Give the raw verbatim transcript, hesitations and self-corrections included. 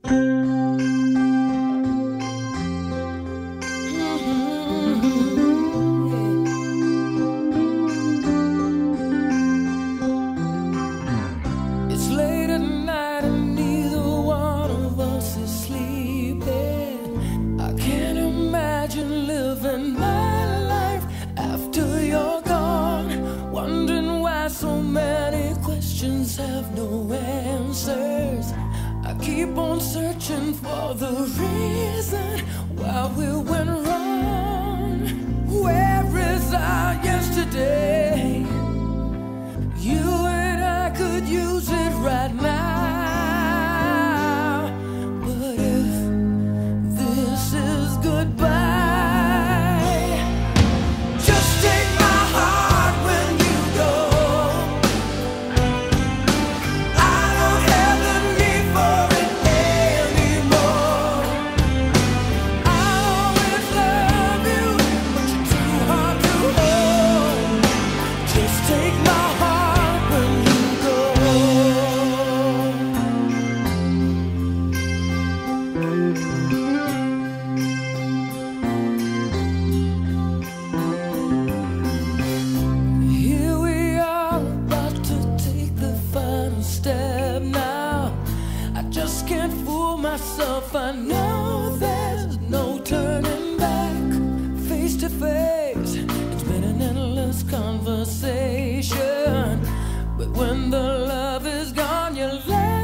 It's late at night and neither one of us is sleeping. I can't imagine living my life after you're gone, wondering why so many questions have no answers. I keep on searching for the reason why we went wrong. Where is our yesterday? You and I could use it right now. But if this is goodbye, just take my heart when you go. I don't have the need for it anymore. I'll always love you, but you're too hard to hold. Just take my heart when you go. Here we are, about to take the final step now. I just can't fool myself. I know there's no turning back. Face to face, it's been an endless conversation. But when the love is gone, you let